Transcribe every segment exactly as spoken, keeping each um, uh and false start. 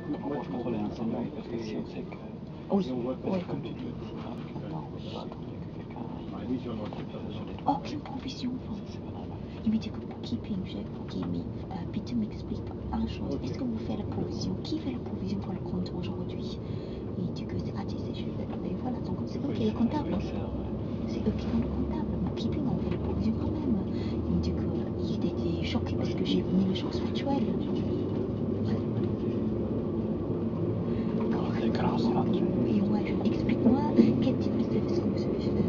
Moi, je contrôle l'incendie parce que si on sait que. Oui, Si on voit oui. comme tu dis, si on n'a pas attendu que quelqu'un arrive. Aucune provision. Il me dit que pour keeping, j'ai pour qui mais euh, Peter m'explique une chose. Est-ce que vous faites la provision? Qui fait la provision pour le compte aujourd'hui? Et il dit que c'est A T C, je vais mais voilà, donc c'est eux qui est le comptable. C'est eux qui sont le comptable. Pour keeping, on fait la provision quand même. Il me dit qu'il était choqué parce que j'ai mis les choses factuelles. Et ouais, explique-moi quel type de service que vous savez faire.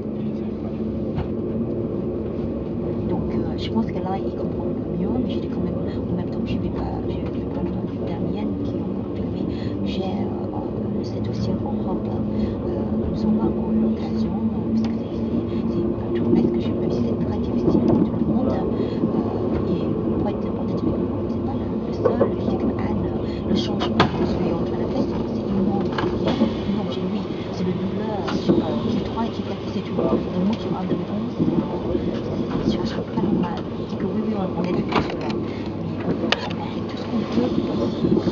Donc euh, je pense que là il comprend mieux, mais j'ai dit quand même en même temps que je vais pas, je vais prendre Damien qui ont confirmé, j'ai euh, ce dossier en Europe, euh, nous n'avons pas encore l'occasion, parce que c'est un tournage que je peux c'est très difficile pour tout le monde, euh, et pour être honnête avec vous, c'est pas le, le seul, je dis que Anne, le changement que je suis en train de faire, c'est immense, non chez lui, c'est le douleur, euh, qui est trois et qui est quatre, c'est tout, le mot qui parle de réponse, c'est je trouve pas normal. Il dit que oui, oui, on est d'accord sur là. Mais on fait tout ce qu'on peut pour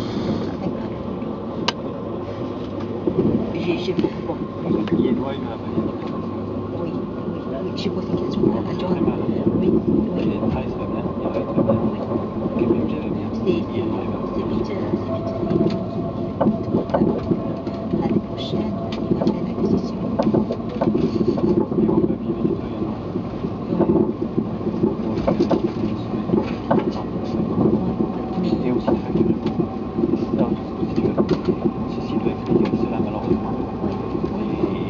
J'ai, j'ai, bon, Il est doigt, il m'a oui, oui, oui, j'ai posé une question à John. Oui, oui. Il travaille très bien, il travaille très bien. Oui. Même j'avais bien. C'est, c'est, c'est Peter, c'est Peter, c'est lui qui me comptable. L'année prochaine, il va faire l'acquisition. Mais on peut vivre des trucs, non? Et aussi de facturer. Non, si tu veux. Ceci doit expliquer cela malheureusement. Et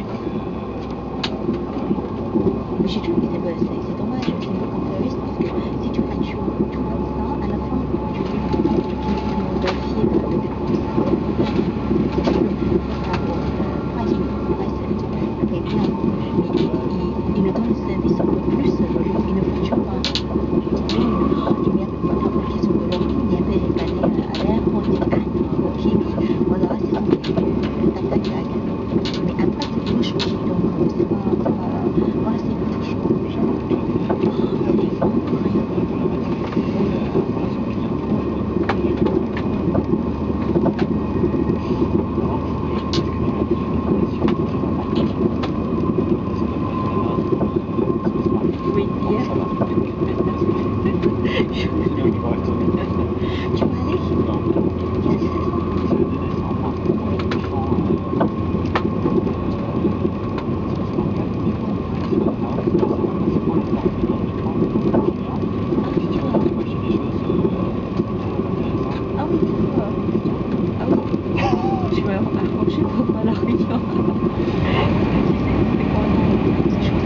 que. Mais j'ai trouvé que c'est, c'est, c'est dommage, c'est une comparison parce que si tu factures tout comme ça, à la fin, tu veux le vérifier le dépense. Pricing, pricing, ça fait bien. Il me donne le service un peu plus, il ne facture pas. Il y a une question de l'ordre, il y avait les balais à l'air, on dit ah, ok, mais voilà, c'est ça, tac, tac, tac. Mais après, c'est une chose, donc c'est pas, c'est pas, voilà, c'est une chose. Oui, hier. Tu vas aller? Ah oui, d'accord. Ah oui. Je vais arranger pour moi la réunion. Tu sais, c'est quoi, ces choses